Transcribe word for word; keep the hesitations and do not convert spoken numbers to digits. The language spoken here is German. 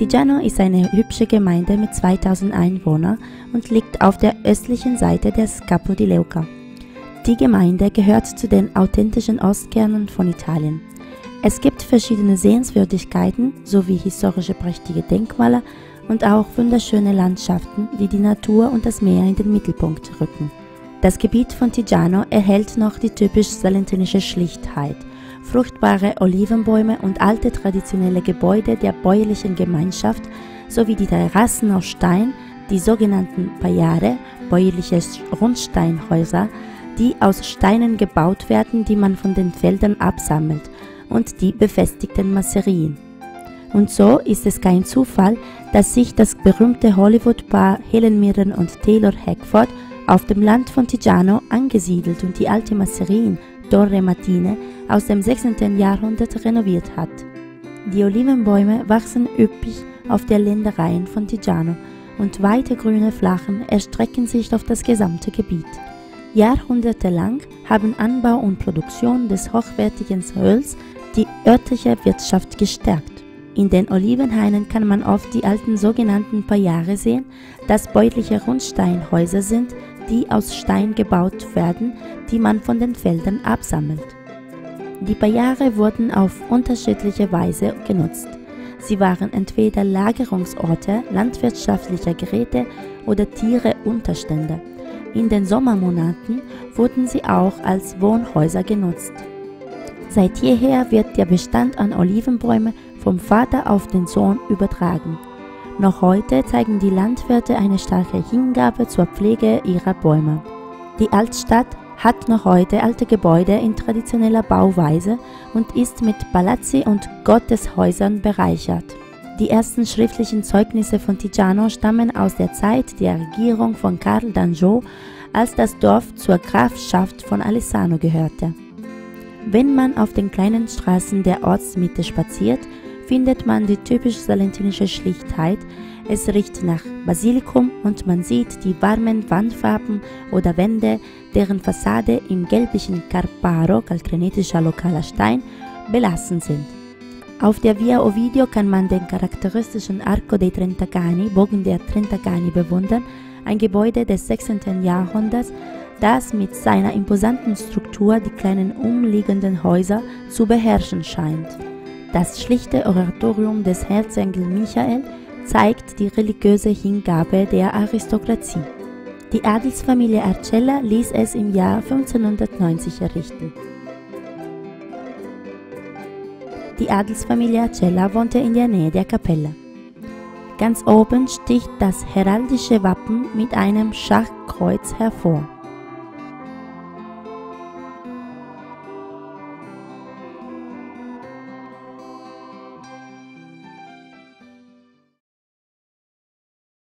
Tigiano ist eine hübsche Gemeinde mit zweitausend Einwohnern und liegt auf der östlichen Seite des Capo di Leuca. Die Gemeinde gehört zu den authentischen Ostkernen von Italien. Es gibt verschiedene Sehenswürdigkeiten sowie historische prächtige Denkmäler und auch wunderschöne Landschaften, die die Natur und das Meer in den Mittelpunkt rücken. Das Gebiet von Tigiano erhält noch die typisch salentinische Schlichtheit. Fruchtbare Olivenbäume und alte traditionelle Gebäude der bäuerlichen Gemeinschaft sowie die Terrassen aus Stein, die sogenannten Paiare, bäuerliche Rundsteinhäuser, die aus Steinen gebaut werden, die man von den Feldern absammelt, und die befestigten Masserien. Und so ist es kein Zufall, dass sich das berühmte Hollywood-Paar Helen Mirren und Taylor Hackford auf dem Land von Tigiano angesiedelt und die alte Masserien Torre Martine aus dem sechzehnten Jahrhundert renoviert hat. Die Olivenbäume wachsen üppig auf der Ländereien von Tigiano und weite grüne Flächen erstrecken sich auf das gesamte Gebiet. Jahrhundertelang haben Anbau und Produktion des hochwertigen Öls die örtliche Wirtschaft gestärkt. In den Olivenhainen kann man oft die alten sogenannten Paiare sehen, das bäuerliche Rundsteinhäuser sind, die aus Stein gebaut werden, die man von den Feldern absammelt. Die Paiare wurden auf unterschiedliche Weise genutzt. Sie waren entweder Lagerungsorte landwirtschaftlicher Geräte oder Tiere-Unterstände. In den Sommermonaten wurden sie auch als Wohnhäuser genutzt. Seit jeher wird der Bestand an Olivenbäumen vom Vater auf den Sohn übertragen. Noch heute zeigen die Landwirte eine starke Hingabe zur Pflege ihrer Bäume. Die Altstadt hat noch heute alte Gebäude in traditioneller Bauweise und ist mit Palazzi und Gotteshäusern bereichert. Die ersten schriftlichen Zeugnisse von Tigiano stammen aus der Zeit der Regierung von Karl d'Anjou, als das Dorf zur Grafschaft von Alessano gehörte. Wenn man auf den kleinen Straßen der Ortsmitte spaziert, findet man die typisch salentinische Schlichtheit. Es riecht nach Basilikum und man sieht die warmen Wandfarben oder Wände, deren Fassade im gelblichen Carparo, kalkgranitischer lokaler Stein, belassen sind. Auf der Via Ovidio kann man den charakteristischen Arco dei Trentacani, Bogen der Trentacani, bewundern, ein Gebäude des sechzehnten Jahrhunderts, das mit seiner imposanten Struktur die kleinen umliegenden Häuser zu beherrschen scheint. Das schlichte Oratorium des Erzengel Michael zeigt die religiöse Hingabe der Aristokratie. Die Adelsfamilie Arcella ließ es im Jahr fünfzehnhundertneunzig errichten. Die Adelsfamilie Arcella wohnte in der Nähe der Kapelle. Ganz oben sticht das heraldische Wappen mit einem Schachkreuz hervor.